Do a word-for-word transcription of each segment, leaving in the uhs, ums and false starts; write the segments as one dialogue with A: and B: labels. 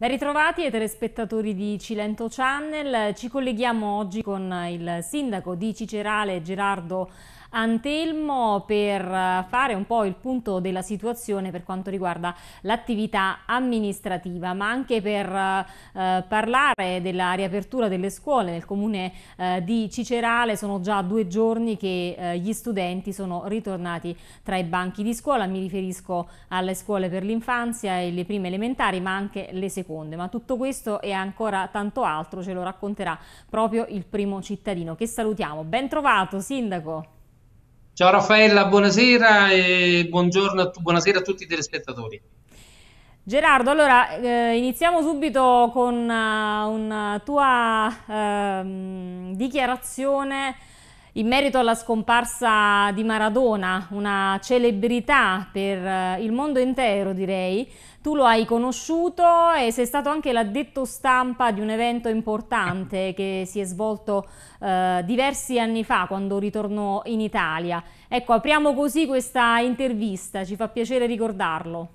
A: Ben ritrovati ai telespettatori di Cilento Channel, ci colleghiamo oggi con il sindaco di Cicerale Gerardo Antelmo per fare un po' il punto della situazione per quanto riguarda l'attività amministrativa, ma anche per eh, parlare della riapertura delle scuole nel comune eh, di Cicerale. Sono già due giorni che eh, gli studenti sono ritornati tra i banchi di scuola, mi riferisco alle scuole per l'infanzia e le prime elementari, ma anche le seconde. Ma tutto questo e ancora tanto altro ce lo racconterà proprio il primo cittadino, che salutiamo. Ben trovato, sindaco.
B: Ciao Raffaella, buonasera e buongiorno a tu- buonasera a tutti i telespettatori.
A: Gerardo, allora eh, iniziamo subito con uh, una tua ehm, dichiarazione in merito alla scomparsa di Maradona, una celebrità per eh, il mondo intero, direi. Tu lo hai conosciuto e sei stato anche l'addetto stampa di un evento importante che si è svolto eh, diversi anni fa, quando ritornò in Italia. Ecco, apriamo così questa intervista, ci fa piacere ricordarlo.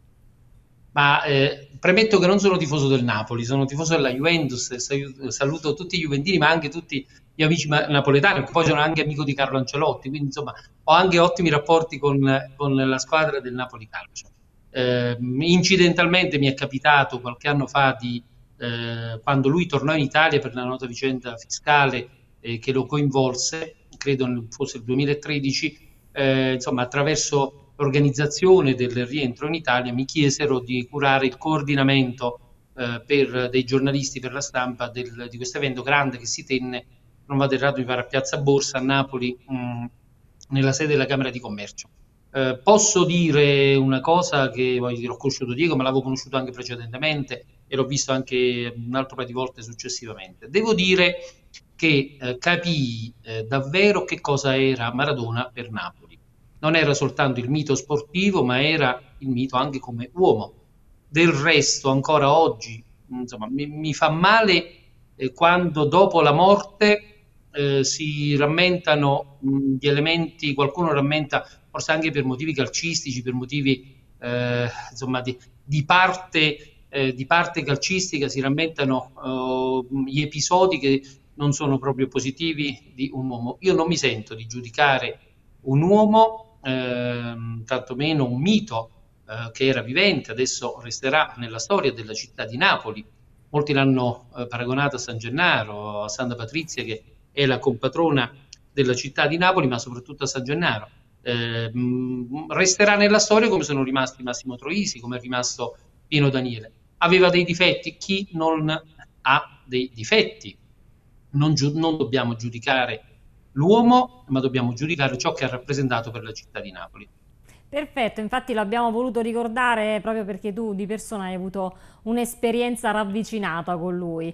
B: Ma eh, premetto che non sono tifoso del Napoli, sono tifoso della Juventus e sa- saluto tutti i juventini, ma anche tutti gli amici ma- napoletani, perché poi sono anche amico di Carlo Ancelotti, quindi insomma ho anche ottimi rapporti con, con la squadra del Napoli Calcio. Eh, incidentalmente mi è capitato qualche anno fa di, eh, quando lui tornò in Italia per la nota vicenda fiscale eh, che lo coinvolse, credo nel- fosse il duemilatredici, eh, insomma attraverso l'organizzazione del rientro in Italia mi chiesero di curare il coordinamento eh, per dei giornalisti per la stampa del- di questo evento grande che si tenne, non vado errato, mi pare a Piazza Borsa a Napoli, mh, nella sede della Camera di Commercio. Eh, posso dire una cosa che voglio dire, ho conosciuto Diego, ma l'avevo conosciuto anche precedentemente e l'ho visto anche un altro paio di volte successivamente. Devo dire che eh, capii eh, davvero che cosa era Maradona per Napoli. Non era soltanto il mito sportivo, ma era il mito anche come uomo. Del resto, ancora oggi, insomma, mi, mi fa male eh, quando dopo la morte eh, si rammentano mh, gli elementi, qualcuno rammenta forse anche per motivi calcistici, per motivi eh, insomma di, di parte, eh, di parte calcistica, si rammentano eh, gli episodi che non sono proprio positivi di un uomo. Io non mi sento di giudicare un uomo, ehm, tantomeno un mito eh, che era vivente, adesso resterà nella storia della città di Napoli. Molti l'hanno eh, paragonato a San Gennaro, a Santa Patrizia, che è la compatrona della città di Napoli, ma soprattutto a San Gennaro. Eh, mh, resterà nella storia come sono rimasti Massimo Troisi, come è rimasto Pino Daniele. Aveva dei difetti, chi non ha dei difetti? Non, giu- non dobbiamo giudicare l'uomo, ma dobbiamo giudicare ciò che ha rappresentato per la città di Napoli.
A: Perfetto, infatti l'abbiamo voluto ricordare proprio perché tu di persona hai avuto un'esperienza ravvicinata con lui.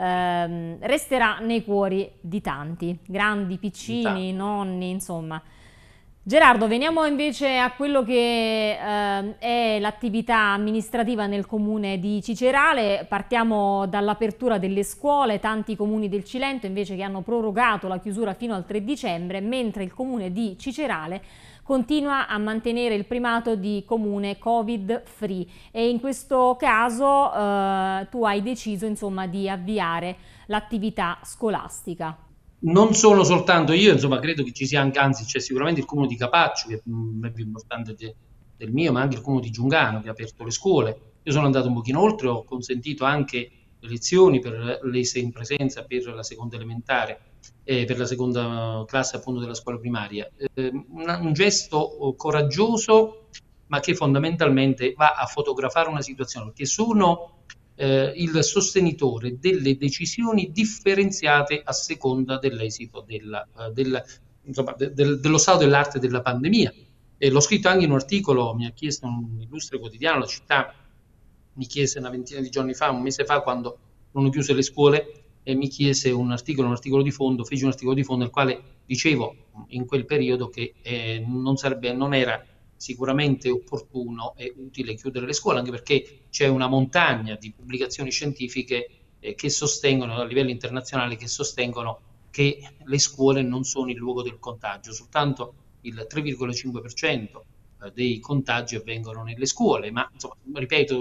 A: Ehm, resterà nei cuori di tanti, grandi, piccini,
B: Intanto.
A: nonni, insomma. Gerardo, veniamo invece a quello che ehm, è l'attività amministrativa nel comune di Cicerale. Partiamo dall'apertura delle scuole, tanti comuni del Cilento invece che hanno prorogato la chiusura fino al tre dicembre, mentre il comune di Cicerale continua a mantenere il primato di comune Covid free e in questo caso eh, tu hai deciso insomma di avviare l'attività scolastica.
B: Non sono soltanto io, insomma, credo che ci sia anche, anzi, c'è sicuramente il comune di Capaccio, che mh, è più importante de- del mio, ma anche il comune di Giungano, che ha aperto le scuole. Io sono andato un pochino oltre, ho consentito anche le lezioni per lese in presenza per la seconda elementare e per la seconda classe appunto della scuola primaria. Eh, una- un gesto oh, coraggioso, ma che fondamentalmente va a fotografare una situazione, perché sono eh, il sostenitore delle decisioni differenziate a seconda dell'esito della, eh, del, insomma, de- del- dello stato dell'arte della pandemia. E l'ho scritto anche in un articolo, mi ha chiesto un illustre quotidiano, La Città, mi chiese una ventina di giorni fa, un mese fa, quando non ho chiuso le scuole, e mi chiese un articolo, un articolo di fondo, feci un articolo di fondo nel quale dicevo in quel periodo che eh, non, sarebbe, non era sicuramente opportuno e utile chiudere le scuole, anche perché c'è una montagna di pubblicazioni scientifiche eh, che sostengono a livello internazionale che sostengono che le scuole non sono il luogo del contagio, soltanto il tre virgola cinque per cento dei contagi avvengono nelle scuole, ma insomma, ripeto,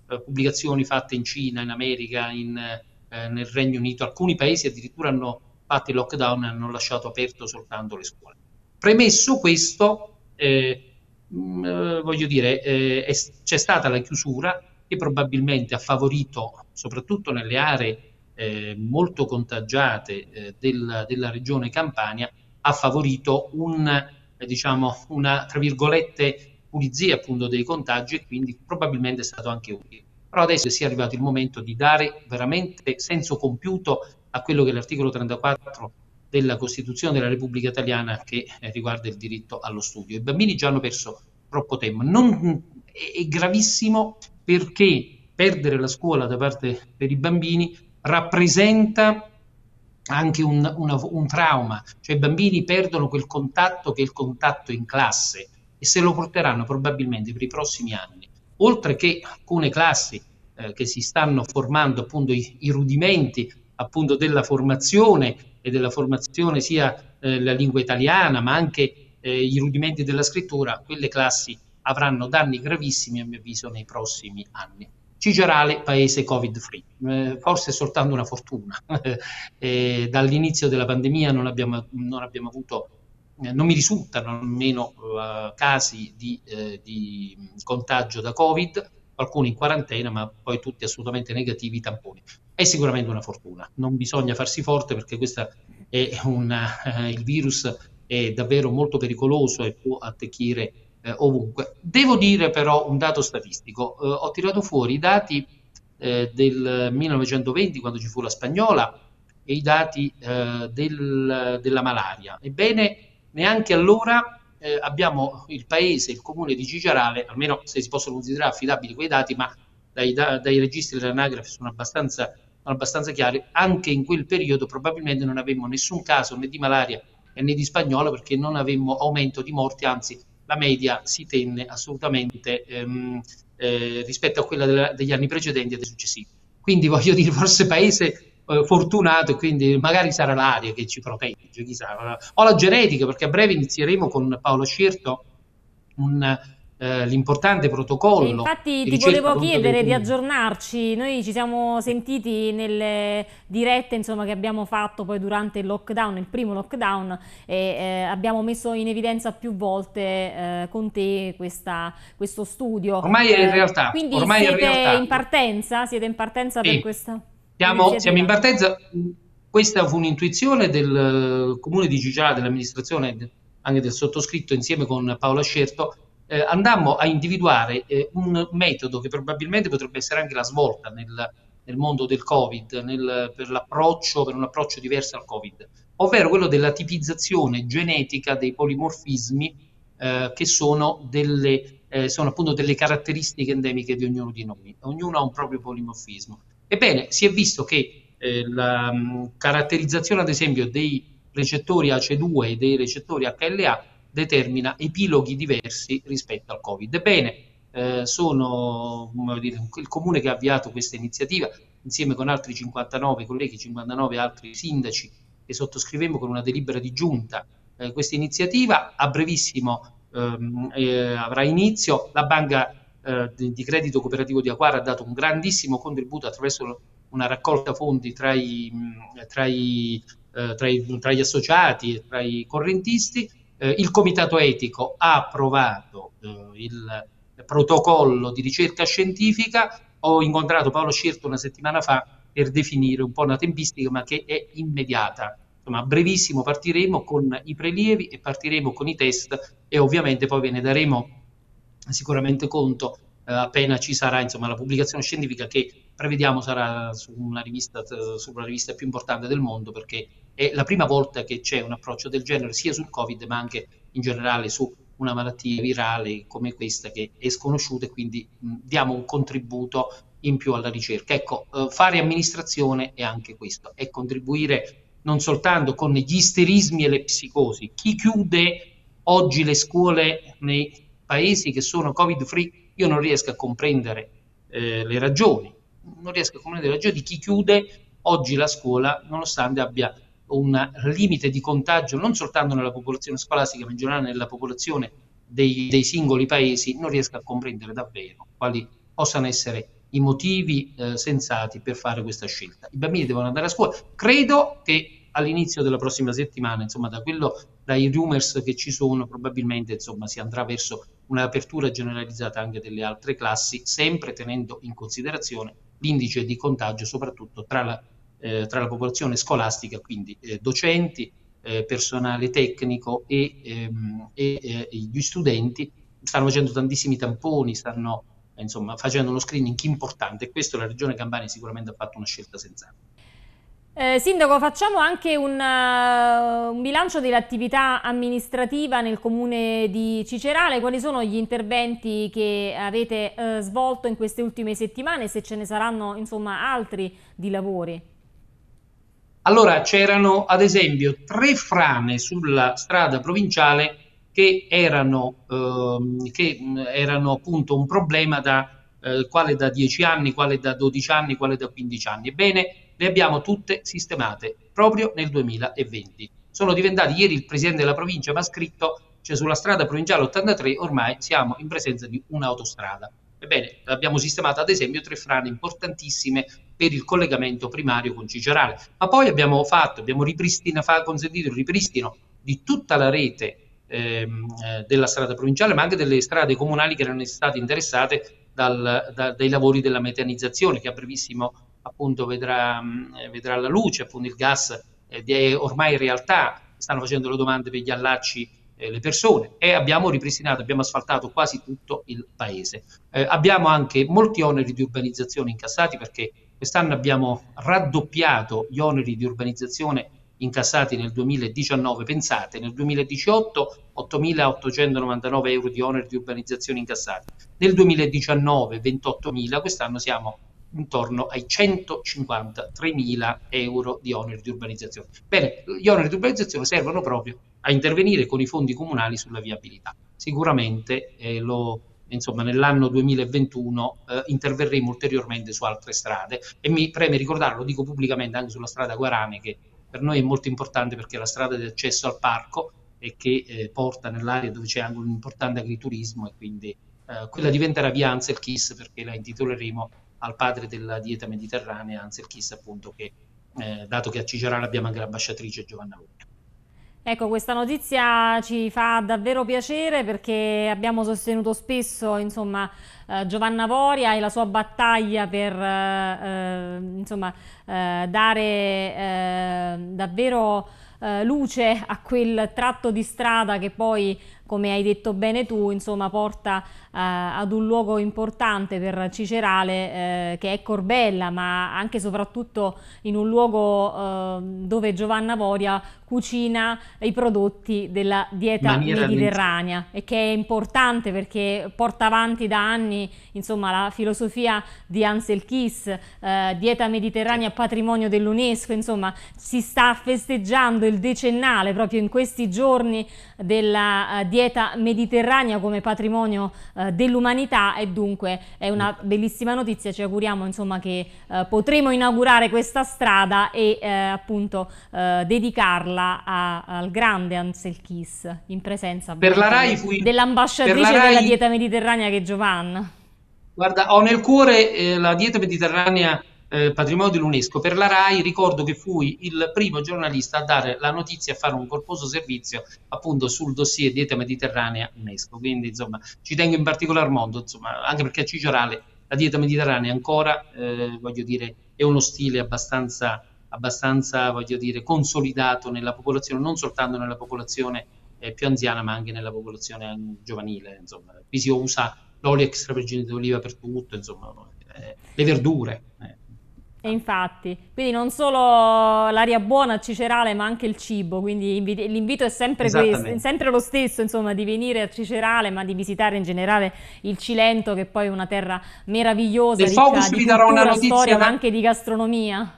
B: eh, pubblicazioni fatte in Cina, in America, in, eh, nel Regno Unito. Alcuni paesi addirittura hanno fatto il lockdown e hanno lasciato aperto soltanto le scuole. Premesso questo, eh, mh, eh, voglio dire, eh, è- c'è stata la chiusura che probabilmente ha favorito, soprattutto nelle aree eh, molto contagiate eh, del- della regione Campania, ha favorito un, eh, diciamo, una, tra virgolette, pulizia appunto dei contagi, e quindi probabilmente è stato anche utile. Però adesso sia arrivato il momento di dare veramente senso compiuto a quello che è l'articolo trentaquattro della Costituzione della Repubblica Italiana, che eh, riguarda il diritto allo studio. I bambini già hanno perso troppo tempo. Non, è, è gravissimo, perché perdere la scuola da parte per i bambini rappresenta anche un, una, un trauma, cioè i bambini perdono quel contatto che è il contatto in classe, e se lo porteranno probabilmente per i prossimi anni. Oltre che alcune classi eh, che si stanno formando appunto i, i rudimenti appunto della formazione, e della formazione sia eh, la lingua italiana, ma anche eh, i rudimenti della scrittura, quelle classi avranno danni gravissimi, a mio avviso, nei prossimi anni. Cigerale, paese Covid free, eh, forse è soltanto una fortuna. Eh, dall'inizio della pandemia non abbiamo, non abbiamo avuto, eh, non mi risultano almeno uh, casi di, eh, di contagio da Covid, alcuni in quarantena, ma poi tutti assolutamente negativi, tamponi. È sicuramente una fortuna, non bisogna farsi forte, perché questa è una, eh, il virus è davvero molto pericoloso e può attecchire eh, ovunque. Devo dire però un dato statistico, eh, ho tirato fuori i dati eh, del millenovecentoventi, quando ci fu la spagnola, e i dati eh, del, della malaria. Ebbene, neanche allora eh, abbiamo il paese, il comune di Cicerale, almeno se si possono considerare affidabili quei dati, ma dai, da, dai registri dell'anagrafe sono abbastanza, sono abbastanza chiari, anche in quel periodo probabilmente non avevamo nessun caso né di malaria né di spagnola, perché non avevamo aumento di morti, anzi la media si tenne assolutamente ehm, eh, rispetto a quella della, degli anni precedenti e dei successivi. Quindi voglio dire, forse paese eh, fortunato, e quindi magari sarà l'aria che ci protegge, chissà, o la genetica, perché a breve inizieremo con Paolo Scerto un, eh, l'importante
A: E
B: protocollo
A: infatti
B: di
A: ti
B: ricerca
A: volevo
B: pronto delle
A: chiedere di
B: comunità.
A: aggiornarci. Noi ci siamo sentiti nelle dirette, insomma, che abbiamo fatto poi durante il lockdown, il primo lockdown, e eh, abbiamo messo in evidenza più volte eh, con te questa- questo studio.
B: Ormai è in
A: Eh,
B: realtà,
A: quindi
B: ormai è in
A: siete
B: realtà.
A: in partenza? Siete in partenza per
B: Sì,
A: questa
B: siamo, siamo in
A: iniziativa?
B: partenza. Questa fu un'intuizione del eh, comune di Gigiara, dell'amministrazione, de- anche del sottoscritto, insieme con Paolo Scerto. Eh, andammo a individuare eh, un metodo che probabilmente potrebbe essere anche la svolta nel, nel mondo del Covid, nel- per l'approccio, per un approccio diverso al Covid, ovvero quello della tipizzazione genetica dei polimorfismi, eh, che sono delle, eh, sono appunto delle caratteristiche endemiche di ognuno di noi. Ognuno ha un proprio polimorfismo. Ebbene, si è visto che eh, la mh, caratterizzazione, ad esempio, dei recettori A C E due e dei recettori H L A determina epiloghi diversi rispetto al Covid. Ebbene, eh, sono come dire, il comune che ha avviato questa iniziativa, insieme con altri cinquantanove colleghi, cinquantanove altri sindaci, che sottoscrivemmo con una delibera di giunta eh, questa iniziativa. A brevissimo ehm, eh, avrà inizio. La banca eh, di, di credito cooperativo di Acquara ha dato un grandissimo contributo attraverso una raccolta fondi tra, i, tra, i, eh, tra, i, tra gli associati e tra i correntisti. Eh, il comitato etico ha approvato eh, il protocollo di ricerca scientifica. Ho incontrato Paolo Scerto una settimana fa per definire un po' una tempistica, ma che è immediata. Insomma, a brevissimo partiremo con i prelievi e partiremo con i test, e ovviamente poi ve ne daremo sicuramente conto eh, appena ci sarà, insomma, la pubblicazione scientifica, che prevediamo sarà su una rivista, sulla rivista più importante del mondo, perché è la prima volta che c'è un approccio del genere sia sul Covid, ma anche in generale su una malattia virale come questa, che è sconosciuta, e quindi mh, diamo un contributo in più alla ricerca. Ecco, eh, fare amministrazione è anche questo, è contribuire non soltanto con gli isterismi e le psicosi. Chi chiude oggi le scuole nei paesi che sono Covid free, io non riesco a comprendere eh, le ragioni, non riesco a comprendere le ragioni di chi chiude oggi la scuola, nonostante abbia un limite di contagio non soltanto nella popolazione scolastica, ma in generale nella popolazione dei, dei singoli paesi. Non riesco a comprendere davvero quali possano essere i motivi eh, sensati per fare questa scelta. I bambini devono andare a scuola. Credo che all'inizio della prossima settimana, insomma, da quello, dai rumors che ci sono, probabilmente insomma, si andrà verso un'apertura generalizzata anche delle altre classi, sempre tenendo in considerazione l'indice di contagio, soprattutto tra la, eh, tra la popolazione scolastica, quindi eh, docenti, eh, personale tecnico e, ehm, e eh, gli studenti. Stanno facendo tantissimi tamponi, stanno insomma facendo uno screening importante, e questo la Regione Campania sicuramente ha fatto una scelta sensata.
A: Eh, Sindaco, facciamo anche un, uh, un bilancio dell'attività amministrativa nel comune di Cicerale. Quali sono gli interventi che avete uh, svolto in queste ultime settimane, se ce ne saranno insomma altri di lavori?
B: Allora, c'erano ad esempio tre frane sulla strada provinciale che erano, ehm, che erano appunto un problema da, eh, quale da dieci anni, quale da dodici anni, quale da quindici anni. Ebbene, le abbiamo tutte sistemate proprio nel duemilaventi. Sono diventati, ieri il presidente della provincia mi ha scritto, cioè sulla strada provinciale ottantatré ormai siamo in presenza di un'autostrada. Ebbene, abbiamo sistemato ad esempio tre frane importantissime per il collegamento primario con Cicerale, ma poi abbiamo fatto, abbiamo ripristinato, consentito il ripristino di tutta la rete ehm, eh, della strada provinciale, ma anche delle strade comunali che erano state interessate dal, da, dai lavori della metanizzazione, che a brevissimo appunto vedrà, mh, vedrà la luce, appunto il gas eh, è ormai in realtà, stanno facendo le domande per gli allacci eh, le persone, e abbiamo ripristinato, abbiamo asfaltato quasi tutto il paese. Eh, abbiamo anche molti oneri di urbanizzazione incassati, perché quest'anno abbiamo raddoppiato gli oneri di urbanizzazione incassati nel duemiladiciannove, pensate, nel duemiladiciotto ottomilaottocentonovantanove euro di oneri di urbanizzazione incassati, nel duemiladiciannove ventottomila, quest'anno siamo intorno ai centocinquantatremila euro di oneri di urbanizzazione. Bene, gli oneri di urbanizzazione servono proprio a intervenire con i fondi comunali sulla viabilità. Sicuramente eh, lo insomma nell'anno duemilaventuno eh, interverremo ulteriormente su altre strade, e mi preme ricordarlo, lo dico pubblicamente, anche sulla strada Guarane, che per noi è molto importante perché è la strada di accesso al parco e che eh, porta nell'area dove c'è anche un importante agriturismo, e quindi eh, quella diventerà via Ansel Keys, perché la intitoleremo al padre della dieta mediterranea, Ansel Keys, appunto, che eh, dato che a Cicerale abbiamo anche l'ambasciatrice Giovanna Voto.
A: Ecco, questa notizia ci fa davvero piacere, perché abbiamo sostenuto spesso, insomma, eh, Giovanna Voria e la sua battaglia per eh, insomma, eh, dare eh, davvero eh, luce a quel tratto di strada che poi, come hai detto bene tu, insomma, porta eh, ad un luogo importante per Cicerale, eh, che è Corbella, ma anche e soprattutto in un luogo eh, dove Giovanna Voria cucina i prodotti della dieta mediterranea, e che è importante perché porta avanti da anni, insomma, la filosofia di Ansel Keys, eh, dieta mediterranea patrimonio dell'UNESCO. Insomma, si sta festeggiando il decennale proprio in questi giorni della uh, dieta mediterranea come patrimonio uh, dell'umanità, e dunque è una bellissima notizia. Ci auguriamo, insomma, che uh, potremo inaugurare questa strada e uh, appunto uh, dedicarla a, al grande Ansel Keys, in presenza dell'ambasciatrice della dieta mediterranea, che è Giovanna.
B: Guarda, ho nel cuore eh, la dieta mediterranea eh, patrimonio dell'UNESCO. Per la RAI ricordo che fui il primo giornalista a dare la notizia, a fare un corposo servizio appunto sul dossier dieta mediterranea UNESCO, quindi insomma ci tengo in particolar modo, insomma, anche perché a Cicerale la dieta mediterranea ancora, eh, voglio dire, è uno stile abbastanza abbastanza, voglio dire, consolidato nella popolazione, non soltanto nella popolazione eh, più anziana, ma anche nella popolazione giovanile. Insomma, qui si usa l'olio extravergine d'oliva per tutto, insomma, eh, le verdure. Eh.
A: E infatti, quindi non solo l'aria buona a Cicerale, ma anche il cibo, quindi l'invito è sempre, questo, è sempre lo stesso, insomma, di venire a Cicerale, ma di visitare in generale il Cilento, che poi è una terra meravigliosa,
B: Nel
A: ricca
B: Focus
A: di
B: vi darò
A: cultura,
B: una notizia
A: storia,
B: da...
A: ma anche di gastronomia.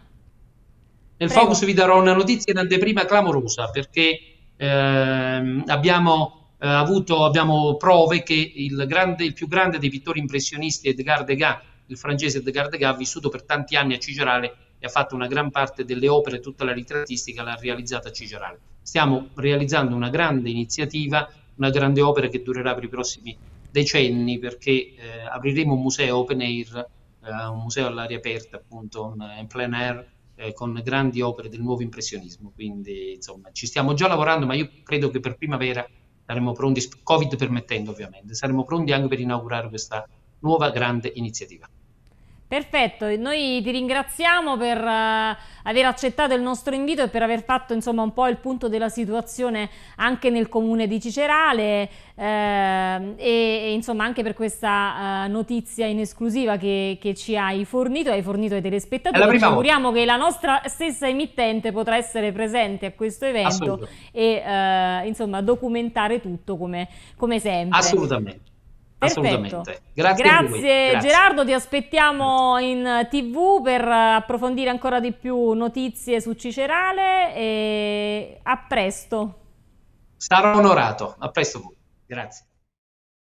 B: Nel
A: Prego.
B: Focus vi darò una notizia in anteprima clamorosa, perché ehm, abbiamo, eh, avuto, abbiamo prove che il, grande, il più grande dei pittori impressionisti, Edgar Degas, il francese Edgar Degas, ha vissuto per tanti anni a Cicerale e ha fatto una gran parte delle opere, tutta la ritrattistica l'ha realizzata a Cicerale. Stiamo realizzando una grande iniziativa, una grande opera che durerà per i prossimi decenni, perché eh, apriremo un museo open air eh, un museo all'aria aperta, appunto, un, in plein air, eh, con grandi opere del nuovo impressionismo. Quindi, insomma, ci stiamo già lavorando, ma io credo che per primavera saremo pronti, Covid permettendo ovviamente, saremo pronti anche per inaugurare questa nuova grande iniziativa.
A: Perfetto, noi ti ringraziamo per eh, aver accettato il nostro invito e per aver fatto insomma un po' il punto della situazione anche nel comune di Cicerale eh, e, e insomma anche per questa eh, notizia in esclusiva che, che ci hai fornito, hai fornito ai
B: È la
A: telespettatori. Ci
B: prima volta,
A: auguriamo che la nostra stessa emittente potrà essere presente a questo evento
B: assolutamente,
A: e eh, insomma documentare tutto come, come sempre.
B: assolutamente,
A: Perfetto,
B: assolutamente. Grazie a voi,
A: grazie
B: grazie.
A: Gerardo, ti
B: Grazie.
A: aspettiamo in T V per approfondire ancora di più notizie su Cicerale e a presto.
B: Sarò onorato. A presto voi. Grazie.